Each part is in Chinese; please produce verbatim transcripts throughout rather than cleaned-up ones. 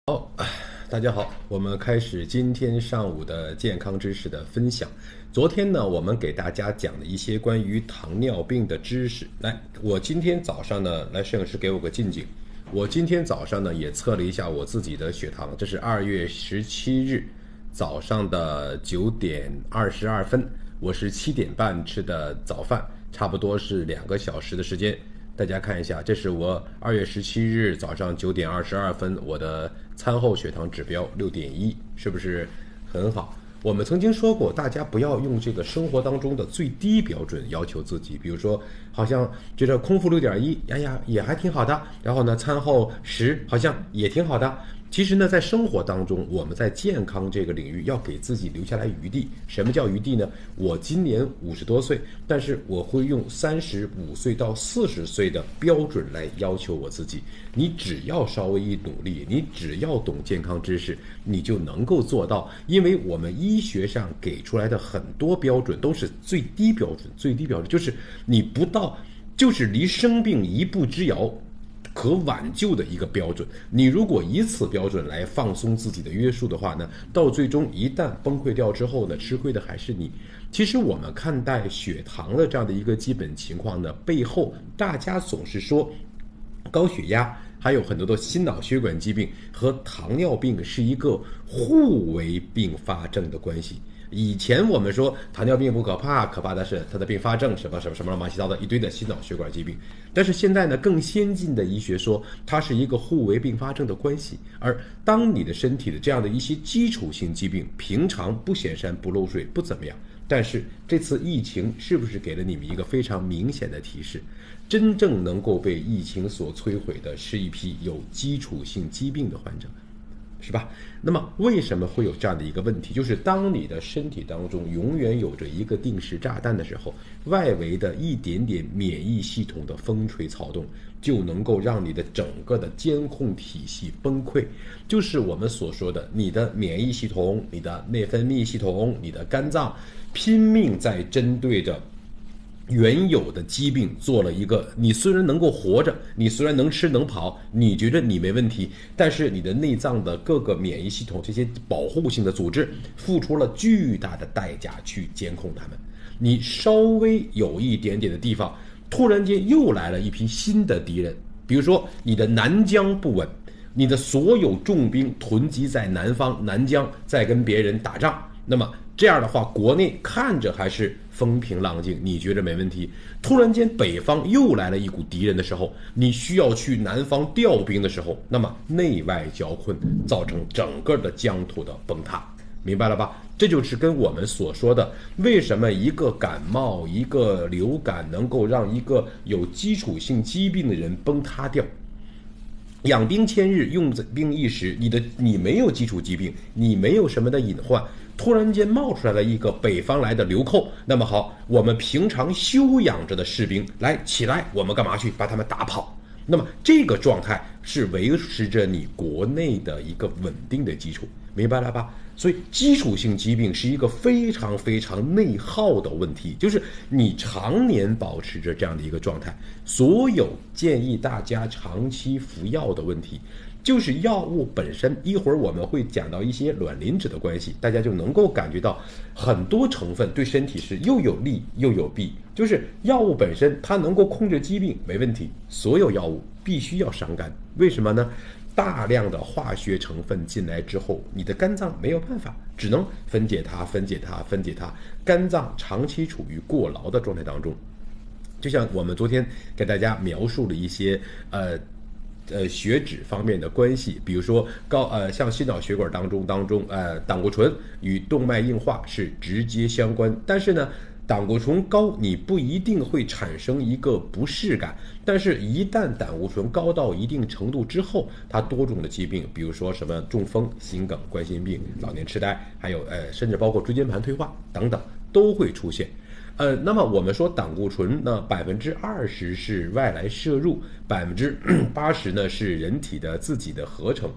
好，大家好，我们开始今天上午的健康知识的分享。昨天呢，我们给大家讲了一些关于糖尿病的知识。来，我今天早上呢，来摄影师给我个近景。我今天早上呢，也测了一下我自己的血糖，这是二月十七日早上的九点二十二分，我是七点半吃的早饭，差不多是两个小时的时间。大家看一下，这是我二月十七日早上九点二十二分我的餐后血糖指标六点一，是不是很好？我们曾经说过，大家不要用这个生活当中的最低标准要求自己，比如说，好像觉得空腹六点一，哎呀也还挺好的，然后呢，餐后十好像也挺好的。其实呢，在生活当中，我们在健康这个领域要给自己留下来余地。什么叫余地呢？我今年五十多岁，但是我会用三十五岁到四十岁的标准来要求我自己。你只要稍微一努力，你只要懂健康知识，你就能够做到。因为我们医学上给出来的很多标准都是最低标准，最低标准就是你不到，就是离生病一步之遥。可挽救的一个标准，你如果以此标准来放松自己的约束的话呢，到最终一旦崩溃掉之后呢，吃亏的还是你。其实我们看待血糖的这样的一个基本情况呢，背后大家总是说高血压还有很多的心脑血管疾病和糖尿病是一个互为并发症的关系。以前我们说糖尿病不可怕，可怕的是它的并发症，什么什么什么乱七八糟的一堆的心脑血管疾病。但是现在呢，更先进的医学说它是一个互为并发症的关系。而当你的身体的这样的一些基础性疾病平常不显山不漏水不怎么样，但是这次疫情是不是给了你们一个非常明显的提示？真正能够被疫情所摧毁的是一批有基础性疾病的患者，是吧？那么为什么会有这样的一个问题？就是当你的身体当中永远有着一个定时炸弹的时候，外围的一点点免疫系统的风吹草动就能够让你的整个的监控体系崩溃。就是我们所说的，你的免疫系统、你的内分泌系统、你的肝脏拼命在针对着原有的疾病做了一个，你虽然能够活着，你虽然能吃能跑，你觉得你没问题，但是你的内脏的各个免疫系统这些保护性的组织付出了巨大的代价去监控它们。你稍微有一点点的地方，突然间又来了一批新的敌人，比如说你的南疆不稳，你的所有重兵囤积在南方南疆，在跟别人打仗，那么这样的话，国内看着还是风平浪静，你觉得没问题。突然间北方又来了一股敌人的时候，你需要去南方调兵的时候，那么内外交困，造成整个的疆土的崩塌，明白了吧？这就是跟我们所说的，为什么一个感冒一个流感能够让一个有基础性疾病的人崩塌掉。养兵千日，用兵一时。你的你没有基础疾病，你没有什么的隐患，突然间冒出来了一个北方来的流寇，那么好，我们平常休养着的士兵来起来，我们干嘛去把他们打跑？那么这个状态是维持着你国内的一个稳定的基础，明白了吧？所以基础性疾病是一个非常非常内耗的问题，就是你常年保持着这样的一个状态。所有建议大家长期服药的问题，就是药物本身。一会儿我们会讲到一些卵磷脂的关系，大家就能够感觉到很多成分对身体是又有利又有弊。就是药物本身它能够控制疾病没问题，所有药物必须要伤肝，为什么呢？大量的化学成分进来之后，你的肝脏没有办法，只能分解它分解它分解它，肝脏长期处于过劳的状态当中。就像我们昨天给大家描述了一些呃呃血脂方面的关系，比如说高呃像心脑血管当中当中呃胆固醇与动脉硬化是直接相关，但是呢胆固醇高你不一定会产生一个不适感，但是一旦胆固醇高到一定程度之后，它多种的疾病，比如说什么中风、心梗、冠心病、老年痴呆，还有呃甚至包括椎间盘退化等等都会出现。呃，那么我们说胆固醇呢，百分之二十是外来摄入，百分之八十呢是人体的自己的合成。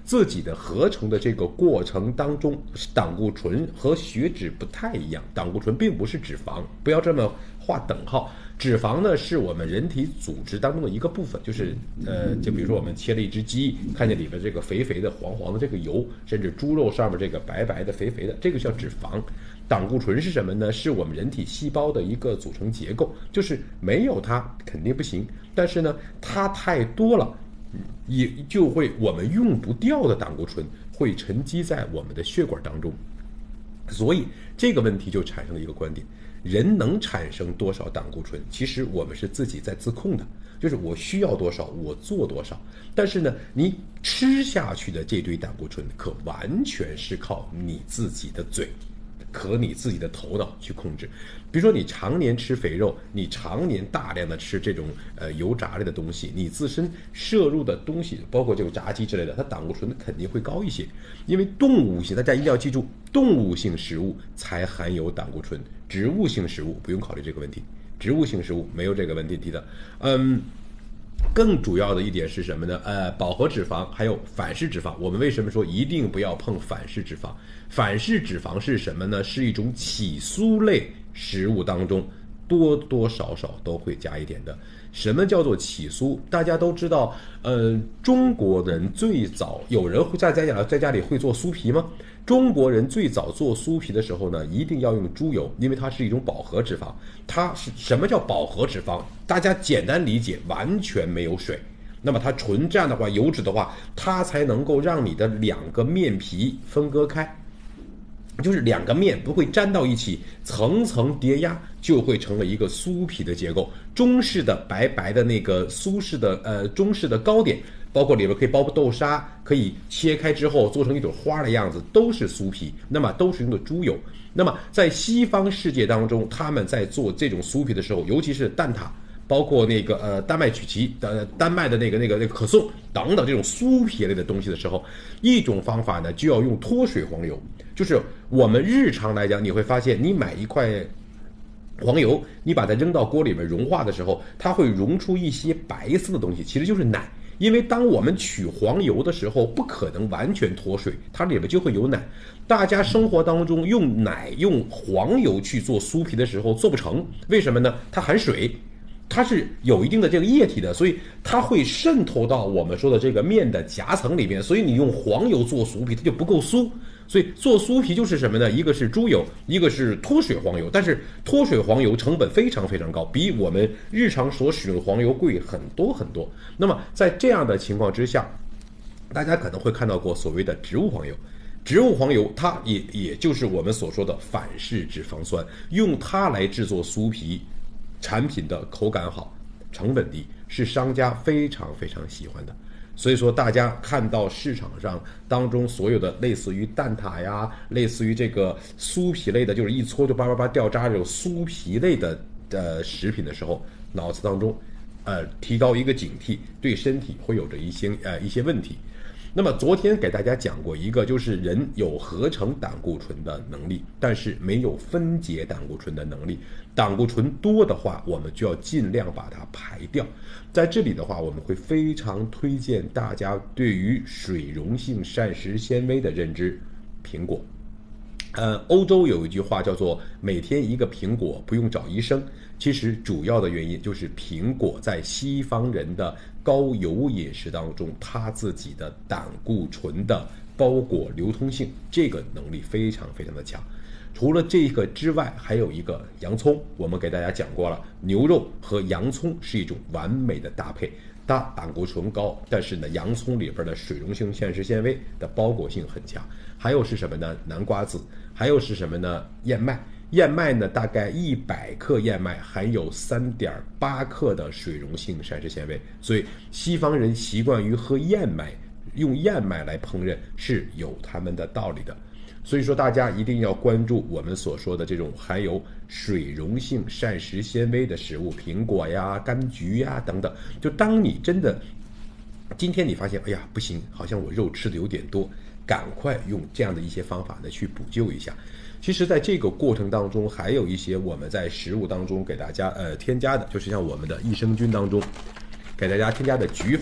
自己的合成的这个过程当中，胆固醇和血脂不太一样。胆固醇并不是脂肪，不要这么划等号。脂肪呢是我们人体组织当中的一个部分，就是呃，就比如说我们切了一只鸡，看见里面这个肥肥的、黄黄的这个油，甚至猪肉上面这个白白的、肥肥的，这个叫脂肪。胆固醇是什么呢？是我们人体细胞的一个组成结构，就是没有它肯定不行，但是呢，它太多了，也就会我们用不掉的胆固醇会沉积在我们的血管当中。所以这个问题就产生了一个观点，人能产生多少胆固醇，其实我们是自己在自控的，就是我需要多少我做多少。但是呢，你吃下去的这堆胆固醇可完全是靠你自己的嘴和你自己的头脑去控制。比如说你常年吃肥肉，你常年大量的吃这种呃油炸类的东西，你自身摄入的东西包括这个炸鸡之类的，它胆固醇肯定会高一些。因为动物性，大家一定要记住，动物性食物才含有胆固醇，植物性食物不用考虑这个问题，植物性食物没有这个问题的。嗯，更主要的一点是什么呢？呃，饱和脂肪还有反式脂肪。我们为什么说一定不要碰反式脂肪？反式脂肪是什么呢？是一种起酥类食物当中多多少少都会加一点的。什么叫做起酥？大家都知道，呃，中国人最早有人会在在家在家里会做酥皮吗？中国人最早做酥皮的时候呢，一定要用猪油，因为它是一种饱和脂肪。它是什么叫饱和脂肪？大家简单理解，完全没有水。那么它纯这样的话，油脂的话，它才能够让你的两个面皮分割开。就是两个面不会粘到一起，层层叠压，就会成为一个酥皮的结构。中式的白白的那个苏式的呃中式的糕点，包括里边可以包豆沙，可以切开之后做成一朵花的样子，都是酥皮。那么都是用的猪油。那么在西方世界当中，他们在做这种酥皮的时候，尤其是蛋挞，包括那个呃丹麦曲奇的丹麦的那个那个那个可颂等等这种酥皮类的东西的时候，一种方法呢就要用脱水黄油。就是我们日常来讲，你会发现你买一块黄油，你把它扔到锅里面融化的时候，它会溶出一些白色的东西，其实就是奶。因为当我们取黄油的时候，不可能完全脱水，它里面就会有奶。大家生活当中用奶用黄油去做酥皮的时候做不成，为什么呢？它含水，它是有一定的这个液体的，所以它会渗透到我们说的这个面的夹层里面，所以你用黄油做酥皮它就不够酥。所以做酥皮就是什么呢？一个是猪油，一个是脱水黄油，但是脱水黄油成本非常非常高，比我们日常所使用的黄油贵很多很多。那么在这样的情况之下，大家可能会看到过所谓的植物黄油。植物黄油它也也就是我们所说的反式脂肪酸，用它来制作酥皮产品的口感好，成本低，是商家非常非常喜欢的。所以说大家看到市场上当中所有的类似于蛋挞呀，类似于这个酥皮类的，就是一搓就叭叭叭掉渣这种酥皮类的呃食品的时候，脑子当中呃提高一个警惕，对身体会有着一些呃一些问题。那么昨天给大家讲过一个，就是人有合成胆固醇的能力，但是没有分解胆固醇的能力。胆固醇多的话，我们就要尽量把它排掉。在这里的话，我们会非常推荐大家对于水溶性膳食纤维的认知。苹果，呃，欧洲有一句话叫做每天一个苹果不用找医生。其实主要的原因就是苹果在西方人的高油饮食当中，它自己的胆固醇的包裹流通性这个能力非常非常的强。除了这个之外，还有一个洋葱，我们给大家讲过了，牛肉和洋葱是一种完美的搭配。它胆固醇高，但是呢，洋葱里边的水溶性膳食纤维的包裹性很强。还有是什么呢？南瓜子，还有是什么呢？燕麦。燕麦呢，大概一百克燕麦含有 三点八 克的水溶性膳食纤维，所以西方人习惯于喝燕麦，用燕麦来烹饪是有他们的道理的。所以说大家一定要关注我们所说的这种含有水溶性膳食纤维的食物，苹果呀、柑橘呀等等。就当你真的今天你发现，哎呀不行，好像我肉吃的有点多，赶快用这样的一些方法呢去补救一下。其实在这个过程当中，还有一些我们在食物当中给大家呃添加的，就是像我们的益生菌当中给大家添加的菊粉，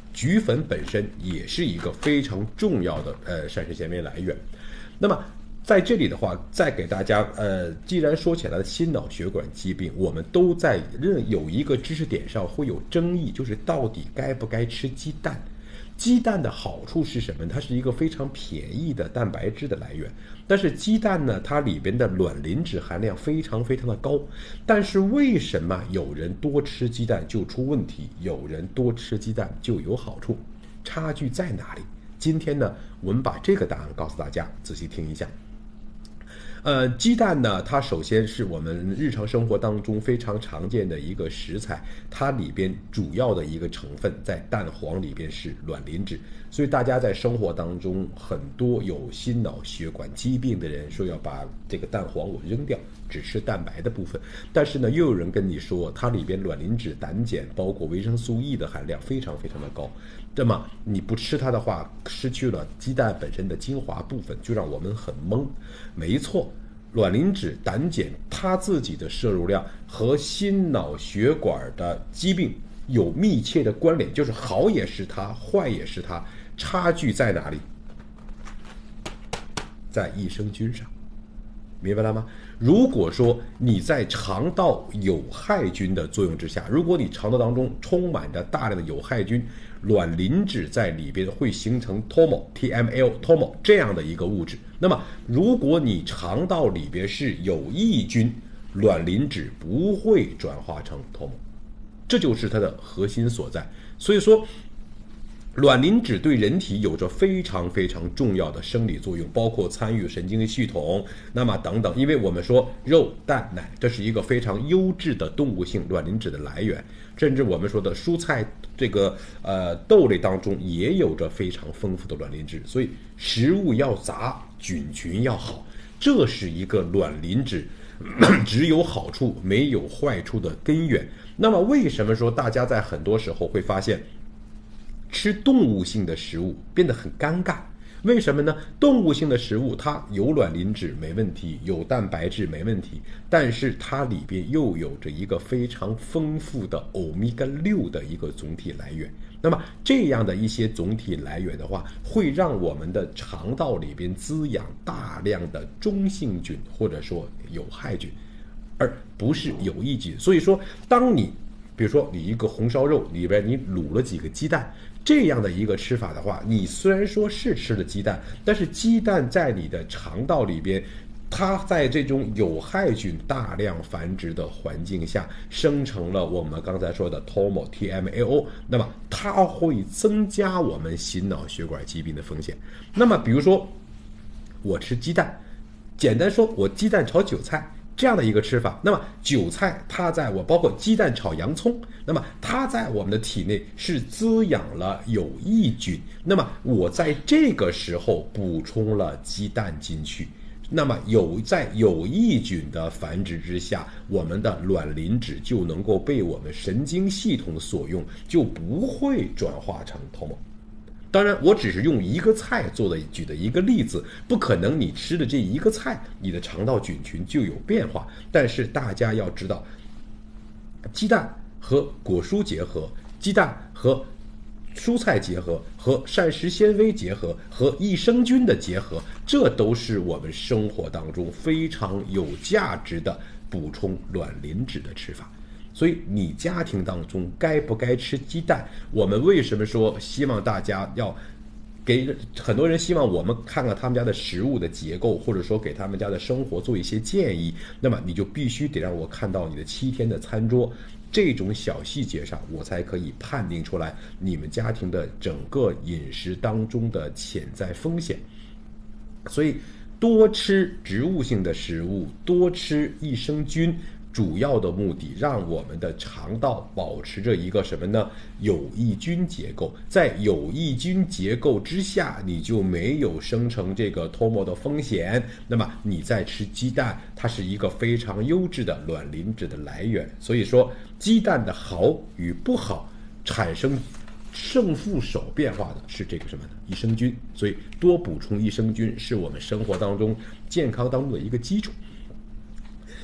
菊粉本身也是一个非常重要的呃膳食纤维来源。那么在这里的话，再给大家呃，既然说起来了心脑血管疾病，我们都在任有一个知识点上会有争议，就是到底该不该吃鸡蛋。鸡蛋的好处是什么？它是一个非常便宜的蛋白质的来源，但是鸡蛋呢，它里边的卵磷脂含量非常非常的高。但是为什么有人多吃鸡蛋就出问题，有人多吃鸡蛋就有好处？差距在哪里？今天呢，我们把这个答案告诉大家，仔细听一下。呃，鸡蛋呢，它首先是我们日常生活当中非常常见的一个食材，它里边主要的一个成分在蛋黄里边是卵磷脂，所以大家在生活当中很多有心脑血管疾病的人说要把这个蛋黄我扔掉，只吃蛋白的部分，但是呢，又有人跟你说它里边卵磷脂、胆碱包括维生素 E 的含量非常非常的高，那么你不吃它的话，失去了鸡蛋本身的精华部分，就让我们很懵。没错，卵磷脂、胆碱它自己的摄入量和心脑血管的疾病有密切的关联，就是好也是它，坏也是它，差距在哪里？在益生菌上，明白了吗？如果说你在肠道有害菌的作用之下，如果你肠道当中充满着大量的有害菌，卵磷脂在里边会形成 T M O T M A O T M O 这样的一个物质。那么如果你肠道里边是有益菌，卵磷脂不会转化成 T M O， 这就是它的核心所在。所以说卵磷脂对人体有着非常非常重要的生理作用，包括参与神经系统，那么等等。因为我们说肉、蛋、奶，这是一个非常优质的动物性卵磷脂的来源，甚至我们说的蔬菜这个呃豆类当中也有着非常丰富的卵磷脂。所以食物要杂，菌群要好，这是一个卵磷脂只有好处没有坏处的根源。那么为什么说大家在很多时候会发现吃动物性的食物变得很尴尬？为什么呢？动物性的食物它有卵磷脂没问题，有蛋白质没问题，但是它里边又有着一个非常丰富的欧米伽六的一个总体来源。那么这样的一些总体来源的话，会让我们的肠道里边滋养大量的中性菌或者说有害菌，而不是有益菌。所以说当你比如说你一个红烧肉里边你卤了几个鸡蛋，这样的一个吃法的话，你虽然说是吃了鸡蛋，但是鸡蛋在你的肠道里边，它在这种有害菌大量繁殖的环境下，生成了我们刚才说的 T M O T M A O， 那么它会增加我们心脑血管疾病的风险。那么比如说我吃鸡蛋，简单说我鸡蛋炒韭菜这样的一个吃法，那么韭菜它在我包括鸡蛋炒洋葱，那么它在我们的体内是滋养了有益菌，那么我在这个时候补充了鸡蛋进去，那么有在有益菌的繁殖之下，我们的卵磷脂就能够被我们神经系统所用，就不会转化成 T M O。当然我只是用一个菜做的举的一个例子，不可能你吃的这一个菜你的肠道菌群就有变化，但是大家要知道，鸡蛋和果蔬结合，鸡蛋和蔬菜结合，和膳食纤维结合，和益生菌的结合，这都是我们生活当中非常有价值的补充卵磷脂的吃法。所以你家庭当中该不该吃鸡蛋？我们为什么说希望大家要给很多人希望我们看看他们家的食物的结构，或者说给他们家的生活做一些建议，那么你就必须得让我看到你的七天的餐桌，这种小细节上我才可以判定出来你们家庭的整个饮食当中的潜在风险。所以多吃植物性的食物，多吃益生菌，主要的目的让我们的肠道保持着一个什么呢？有益菌结构，在有益菌结构之下，你就没有生成这个 T M O 的风险。那么你在吃鸡蛋，它是一个非常优质的卵磷脂的来源。所以说鸡蛋的好与不好产生胜负手变化的是这个什么呢？益生菌。所以多补充益生菌是我们生活当中健康当中的一个基础。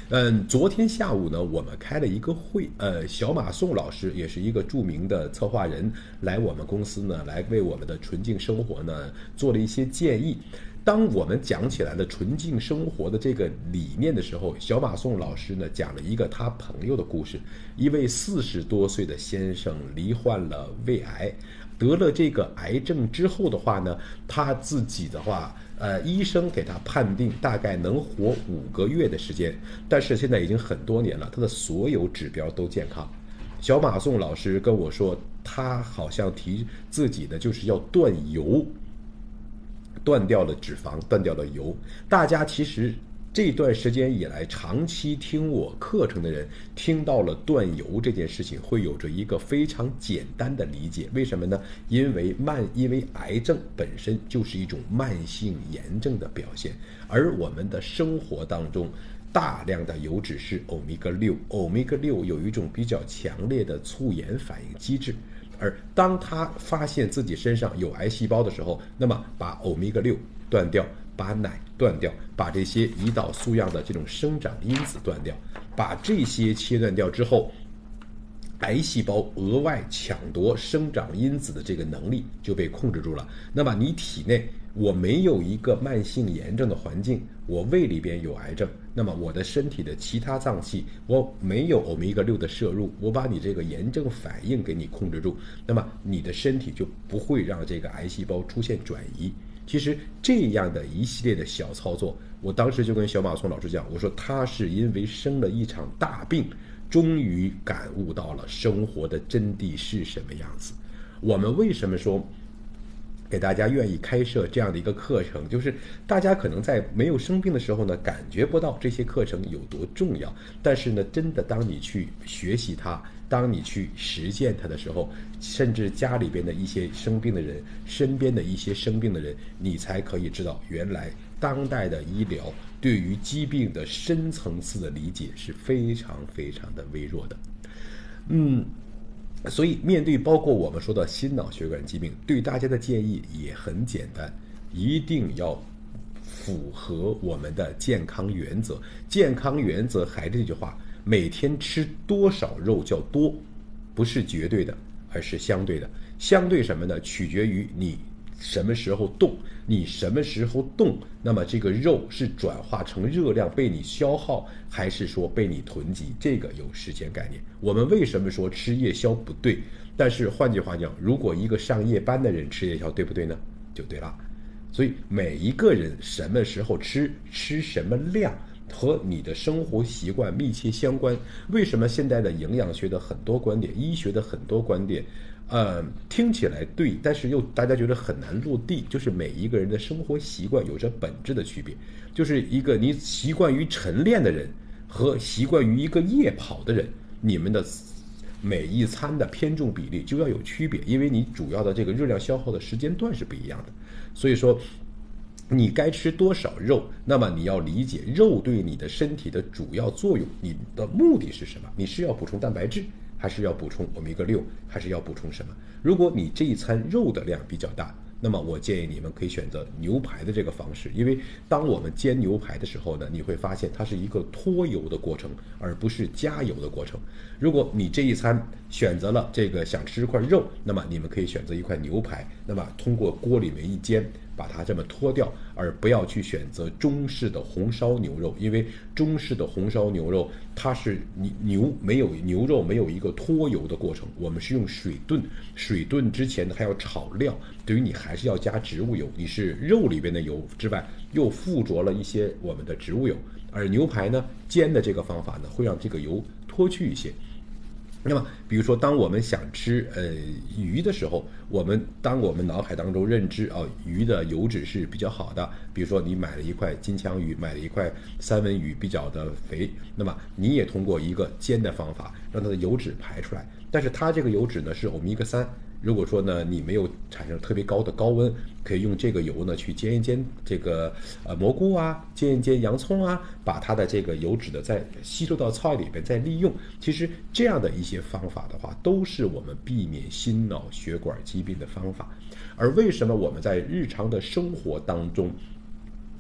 嗯，昨天下午呢，我们开了一个会，呃，小马宋老师也是一个著名的策划人，来我们公司呢，来为我们的纯净生活呢做了一些建议。当我们讲起来了纯净生活的这个理念的时候，小马宋老师呢讲了一个他朋友的故事。一位四十多岁的先生罹患了胃癌，得了这个癌症之后的话呢，他自己的话，呃，医生给他判定大概能活五个月的时间，但是现在已经很多年了，他的所有指标都健康。小马宋老师跟我说，他好像提自己的就是要断油。断掉了脂肪，断掉了油。大家其实这段时间以来长期听我课程的人，听到了断油这件事情，会有着一个非常简单的理解。为什么呢？因为慢，因为癌症本身就是一种慢性炎症的表现，而我们的生活当中大量的油脂是欧米伽六，欧米伽六有一种比较强烈的促炎反应机制。而当他发现自己身上有癌细胞的时候，那么把欧米伽六断掉，把奶断掉，把这些胰岛素样的这种生长因子断掉，把这些切断掉之后，癌细胞额外抢夺生长因子的这个能力就被控制住了。那么你体内我没有一个慢性炎症的环境，我胃里边有癌症，那么我的身体的其他脏器我没有欧米伽六的摄入，我把你这个炎症反应给你控制住，那么你的身体就不会让这个癌细胞出现转移。其实这样的一系列的小操作，我当时就跟小马宋老师讲，我说他是因为生了一场大病，终于感悟到了生活的真谛是什么样子。我们为什么说给大家愿意开设这样的一个课程，就是大家可能在没有生病的时候呢，感觉不到这些课程有多重要，但是呢，真的当你去学习它，当你去实践它的时候，甚至家里边的一些生病的人，身边的一些生病的人，你才可以知道，原来当代的医疗对于疾病的深层次的理解是非常非常的微弱的。嗯。所以面对包括我们说的心脑血管疾病，对大家的建议也很简单，一定要符合我们的健康原则。健康原则还是这句话，每天吃多少肉叫多，不是绝对的，而是相对的。相对什么呢？取决于你什么时候动，你什么时候动，那么这个肉是转化成热量被你消耗，还是说被你囤积，这个有时间概念。我们为什么说吃夜宵不对？但是换句话讲，如果一个上夜班的人吃夜宵，对不对呢？就对了。所以每一个人什么时候吃，吃什么量，和你的生活习惯密切相关。为什么现在的营养学的很多观点，医学的很多观点呃，听起来对，但是又大家觉得很难落地，就是每一个人的生活习惯有着本质的区别。就是一个你习惯于晨练的人和习惯于一个夜跑的人，你们的每一餐的偏重比例就要有区别，因为你主要的这个热量消耗的时间段是不一样的。所以说你该吃多少肉，那么你要理解肉对你的身体的主要作用，你的目的是什么？你是要补充蛋白质，还是要补充欧米伽六，还是要补充什么？如果你这一餐肉的量比较大，那么我建议你们可以选择牛排的这个方式，因为当我们煎牛排的时候呢，你会发现它是一个脱油的过程，而不是加油的过程。如果你这一餐选择了这个想吃一块肉，那么你们可以选择一块牛排，那么通过锅里面一煎，把它这么脱掉，而不要去选择中式的红烧牛肉，因为中式的红烧牛肉它是牛没有牛肉没有一个脱油的过程，我们是用水炖，水炖之前还要炒料，对于你还是要加植物油，你是肉里边的油之外又附着了一些我们的植物油，而牛排呢煎的这个方法呢会让这个油脱去一些。那么比如说当我们想吃呃鱼的时候，我们当我们脑海当中认知啊、哦、鱼的油脂是比较好的，比如说你买了一块金枪鱼，买了一块三文鱼比较的肥，那么你也通过一个煎的方法让它的油脂排出来，但是它这个油脂呢是欧米伽三，如果说呢你没有产生特别高的高温，可以用这个油呢去煎一煎这个呃蘑菇啊，煎一煎洋葱啊，把它的这个油脂的再吸收到菜里边再利用。其实这样的一些方法的话，都是我们避免心脑血管疾病的方法。而为什么我们在日常的生活当中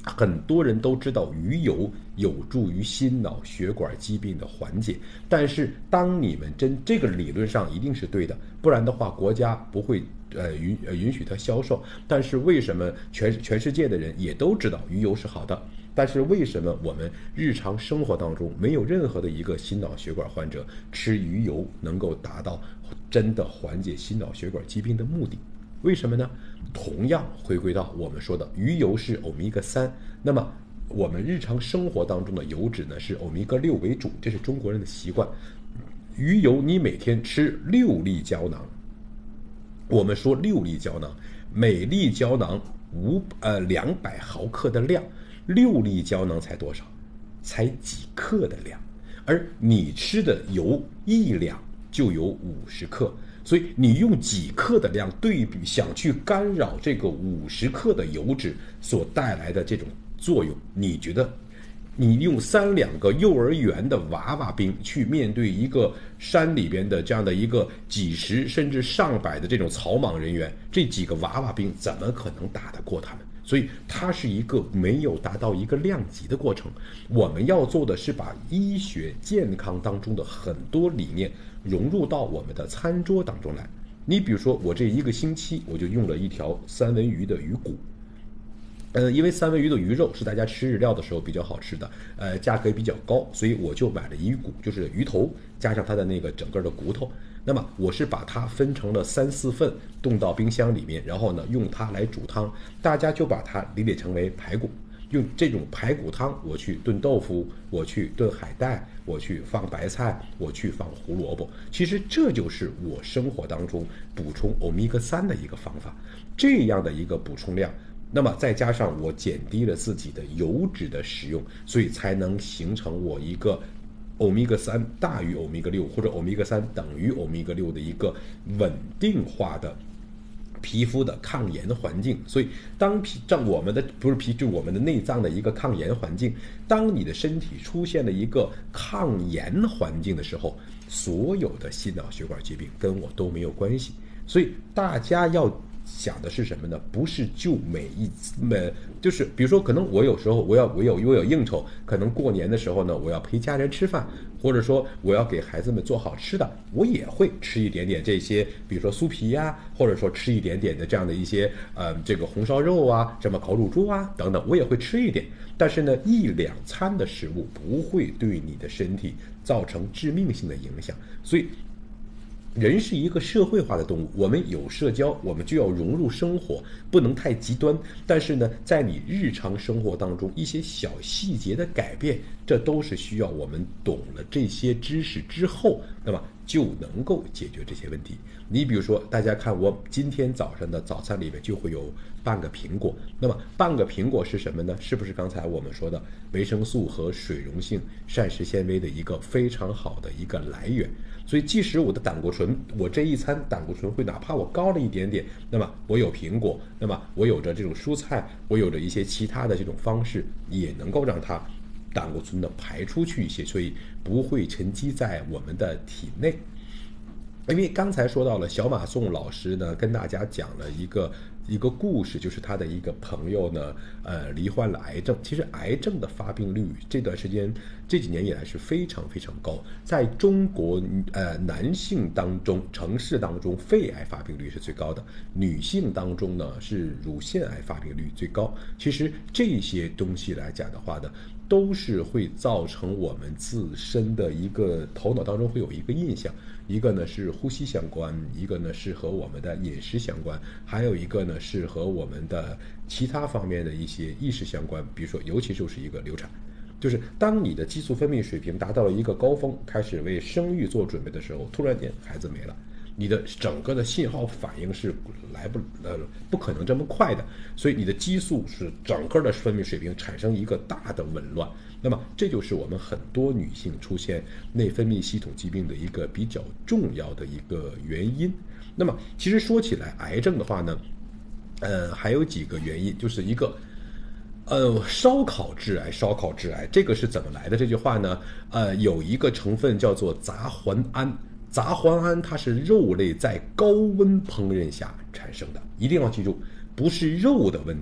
很多人都知道鱼油有助于心脑血管疾病的缓解，但是当你们真这个理论上一定是对的，不然的话国家不会呃允呃允许它销售。但是为什么全全世界的人也都知道鱼油是好的？但是为什么我们日常生活当中没有任何的一个心脑血管患者吃鱼油能够达到真的缓解心脑血管疾病的目的？为什么呢？同样回归到我们说的鱼油是欧米伽三，那么我们日常生活当中的油脂呢是欧米伽六为主，这是中国人的习惯。鱼油你每天吃六粒胶囊，我们说六粒胶囊，每粒胶囊五呃两百毫克的量，六粒胶囊才多少？才几克的量，而你吃的油一两就有五十克。所以你用几克的量对比，想去干扰这个五十克的油脂所带来的这种作用，你觉得你用三两个幼儿园的娃娃兵去面对一个山里边的这样的一个几十甚至上百的这种草莽人员，这几个娃娃兵怎么可能打得过他们？所以它是一个没有达到一个量级的过程。我们要做的是把医学健康当中的很多理念融入到我们的餐桌当中来。你比如说，我这一个星期我就用了一条三文鱼的鱼骨，呃，因为三文鱼的鱼肉是大家吃日料的时候比较好吃的，呃，价格也比较高，所以我就买了鱼骨，就是鱼头加上它的那个整个的骨头。那么我是把它分成了三四份，冻到冰箱里面，然后呢用它来煮汤，大家就把它理解成为排骨。用这种排骨汤，我去炖豆腐，我去炖海带，我去放白菜，我去放胡萝卜。其实这就是我生活当中补充欧米伽三的一个方法。这样的一个补充量，那么再加上我减低了自己的油脂的使用，所以才能形成我一个欧米伽三大于欧米伽六，或者欧米伽三等于欧米伽六的一个稳定化的皮肤的抗炎环境。所以当皮让我们的不是皮就我们的内脏的一个抗炎环境，当你的身体出现了一个抗炎环境的时候，所有的心脑血管疾病跟我都没有关系。所以大家要想的是什么呢？不是就每一每就是比如说，可能我有时候我要我有我有应酬，可能过年的时候呢，我要陪家人吃饭，或者说我要给孩子们做好吃的，我也会吃一点点这些，比如说酥皮呀、啊，或者说吃一点点的这样的一些呃这个红烧肉啊，什么烤乳猪啊等等，我也会吃一点。但是呢，一两餐的食物不会对你的身体造成致命性的影响。所以人是一个社会化的动物，我们有社交，我们就要融入生活，不能太极端。但是呢，在你日常生活当中一些小细节的改变，这都是需要我们懂了这些知识之后，那么就能够解决这些问题。你比如说，大家看我今天早上的早餐里面就会有半个苹果，那么半个苹果是什么呢？是不是刚才我们说的维生素和水溶性膳食纤维的一个非常好的一个来源？所以即使我的胆固醇，我这一餐胆固醇会哪怕我高了一点点，那么我有苹果，那么我有着这种蔬菜，我有着一些其他的这种方式，也能够让它胆固醇的排出去一些，所以不会沉积在我们的体内。因为刚才说到了小马宋老师呢，跟大家讲了一个一个故事，就是他的一个朋友呢，呃，罹患了癌症。其实癌症的发病率这段时间这几年以来是非常非常高，在中国呃男性当中，城市当中肺癌发病率是最高的，女性当中呢是乳腺癌发病率最高。其实这些东西来讲的话呢，都是会造成我们自身的一个头脑当中会有一个印象，一个呢是呼吸相关，一个呢是和我们的饮食相关，还有一个呢是和我们的其他方面的一些意识相关。比如说，尤其就是一个流产，就是当你的激素分泌水平达到了一个高峰，开始为生育做准备的时候，突然间孩子没了，你的整个的信号反应是来不呃不可能这么快的，所以你的激素是整个的分泌水平产生一个大的紊乱。那么这就是我们很多女性出现内分泌系统疾病的一个比较重要的一个原因。那么其实说起来，癌症的话呢，呃，还有几个原因，就是一个呃，烧烤致癌，烧烤致癌，这个是怎么来的？这句话呢，呃，有一个成分叫做杂环胺。杂环胺它是肉类在高温烹饪下产生的，一定要记住，不是肉的问题，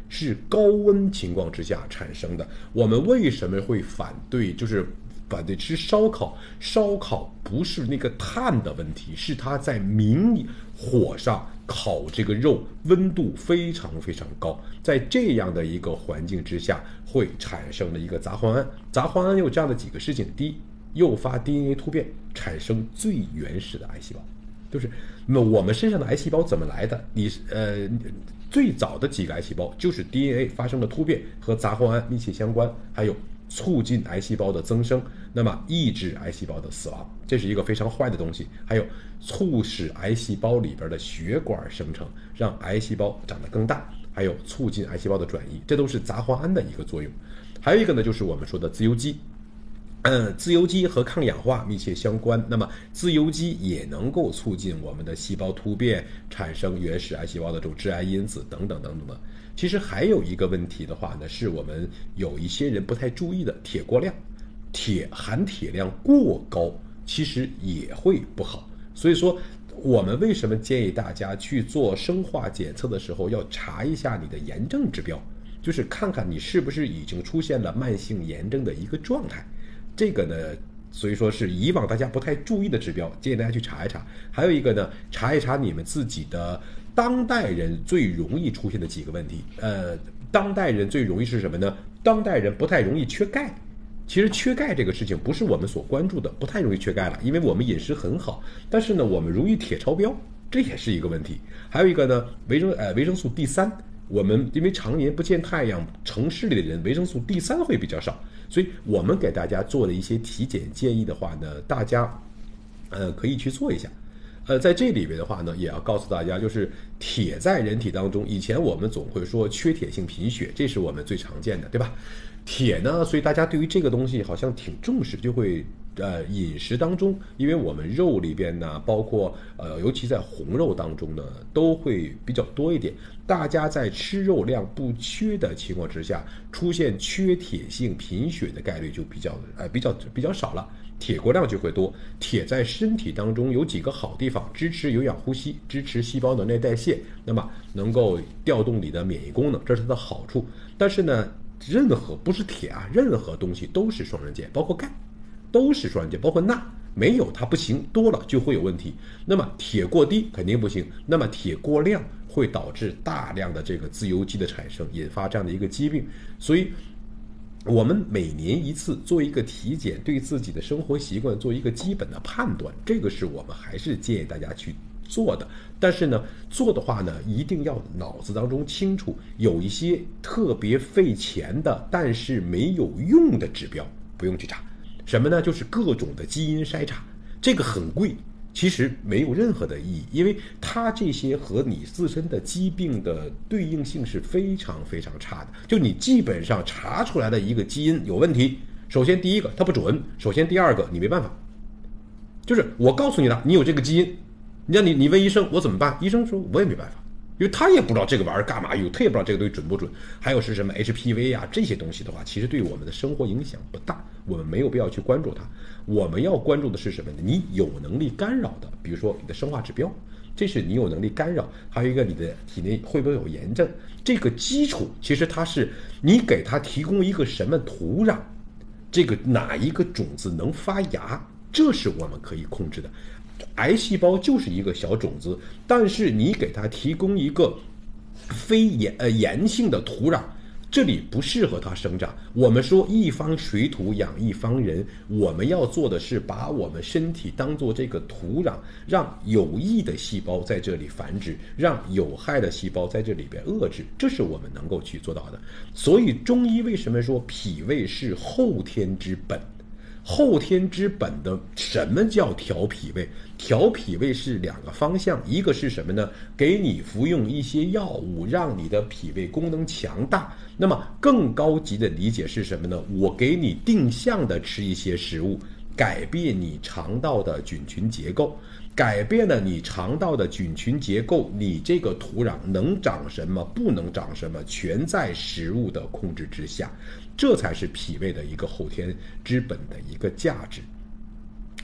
是高温情况之下产生的。我们为什么会反对？就是反对吃烧烤，烧烤不是那个炭的问题，是它在明火上烤这个肉，温度非常非常高，在这样的一个环境之下会产生的一个杂环胺。杂环胺有这样的几个事情：第一，诱发 D N A 突变，产生最原始的癌细胞。就是那么我们身上的癌细胞怎么来的？你呃最早的几个癌细胞就是 D N A 发生了突变，和杂环胺密切相关，还有促进癌细胞的增生，那么抑制癌细胞的死亡，这是一个非常坏的东西。还有促使癌细胞里边的血管生成，让癌细胞长得更大，还有促进癌细胞的转移，这都是杂环胺的一个作用。还有一个呢，就是我们说的自由基。嗯，自由基和抗氧化密切相关，那么自由基也能够促进我们的细胞突变，产生原始癌细胞的这种致癌因子等等等等的。其实还有一个问题的话呢，是我们有一些人不太注意的，铁过量，铁含铁量过高，其实也会不好。所以说，我们为什么建议大家去做生化检测的时候要查一下你的炎症指标，就是看看你是不是已经出现了慢性炎症的一个状态。这个呢，所以说是以往大家不太注意的指标，建议大家去查一查。还有一个呢，查一查你们自己的当代人最容易出现的几个问题。呃，当代人最容易是什么呢？当代人不太容易缺钙。其实缺钙这个事情不是我们所关注的，不太容易缺钙了，因为我们饮食很好。但是呢，我们容易铁超标，这也是一个问题。还有一个呢，维生呃维生素 D 三。我们因为常年不见太阳，城市里的人维生素 D 三 会比较少，所以我们给大家做的一些体检建议的话呢，大家呃可以去做一下。呃，在这里边的话呢，也要告诉大家，就是铁在人体当中，以前我们总会说缺铁性贫血，这是我们最常见的，对吧？铁呢，所以大家对于这个东西好像挺重视，就会呃饮食当中，因为我们肉里边呢，包括呃尤其在红肉当中呢，都会比较多一点。大家在吃肉量不缺的情况之下，出现缺铁性贫血的概率就比较呃比较比较少了。铁过量就会多。铁在身体当中有几个好地方，支持有氧呼吸，支持细胞能量代谢，那么能够调动你的免疫功能，这是它的好处。但是呢，任何不是铁啊，任何东西都是双刃剑，包括钙都是双刃剑，包括钠，没有它不行，多了就会有问题。那么铁过低肯定不行，那么铁过量会导致大量的这个自由基的产生，引发这样的一个疾病。所以我们每年一次做一个体检，对自己的生活习惯做一个基本的判断，这个是我们还是建议大家去做的。但是呢，做的话呢，一定要脑子当中清楚，有一些特别费钱的，但是没有用的指标，不用去查。什么呢？就是各种的基因筛查，这个很贵。其实没有任何的意义，因为它这些和你自身的疾病的对应性是非常非常差的。就你基本上查出来的一个基因有问题，首先第一个它不准，首先第二个你没办法，就是我告诉你了，你有这个基因，那你你问医生我怎么办？医生说我也没办法，因为他也不知道这个玩意儿干嘛用，他也不知道这个东西准不准。还有是什么 H P V 啊这些东西的话，其实对我们的生活影响不大，我们没有必要去关注它。我们要关注的是什么呢？你有能力干扰的，比如说你的生化指标，这是你有能力干扰。还有一个你的体内会不会有炎症，这个基础其实它是你给它提供一个什么土壤，这个哪一个种子能发芽，这是我们可以控制的。癌细胞就是一个小种子，但是你给它提供一个非炎呃炎性的土壤，这里不适合它生长。我们说一方水土养一方人，我们要做的是把我们身体当做这个土壤，让有益的细胞在这里繁殖，让有害的细胞在这里边遏制，这是我们能够去做到的。所以中医为什么说脾胃是后天之本？后天之本的什么叫调脾胃？调脾胃是两个方向，一个是什么呢？给你服用一些药物，让你的脾胃功能强大。那么更高级的理解是什么呢？我给你定向的吃一些食物，改变你肠道的菌群结构，改变了你肠道的菌群结构，你这个土壤能长什么，不能长什么，全在食物的控制之下。这才是脾胃的一个后天之本的一个价值。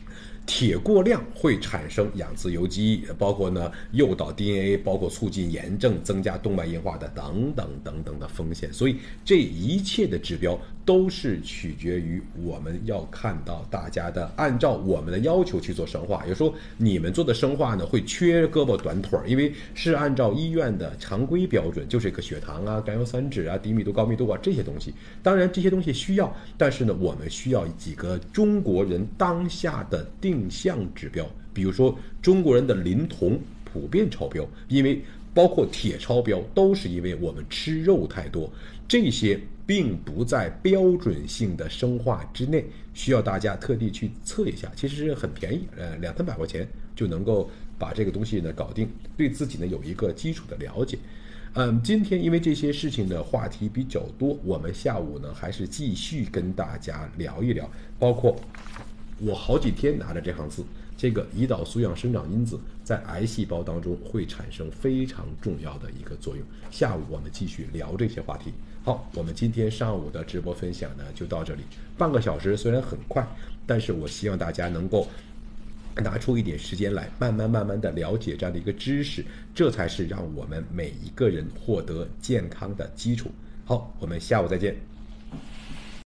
铁过量会产生氧自由基，包括呢诱导 D N A， 包括促进炎症、增加动脉硬化的等等等等的风险。所以这一切的指标都是取决于我们要看到大家的按照我们的要求去做生化。有时候你们做的生化呢会缺胳膊短腿，因为是按照医院的常规标准，就是一个血糖啊、甘油三酯啊、低密度、高密度啊这些东西。当然这些东西需要，但是呢我们需要几个中国人当下的定向指标，比如说中国人的磷铜普遍超标，因为包括铁超标都是因为我们吃肉太多，这些并不在标准性的生化之内，需要大家特地去测一下，其实很便宜，呃，两三百块钱就能够把这个东西呢搞定，对自己呢有一个基础的了解。嗯，今天因为这些事情的话题比较多，我们下午呢还是继续跟大家聊一聊，包括我好几天拿着这行字，这个胰岛素样生长因子在癌细胞当中会产生非常重要的一个作用。下午我们继续聊这些话题。好，我们今天上午的直播分享呢就到这里，半个小时虽然很快，但是我希望大家能够拿出一点时间来，慢慢慢慢的了解这样的一个知识，这才是让我们每一个人获得健康的基础。好，我们下午再见。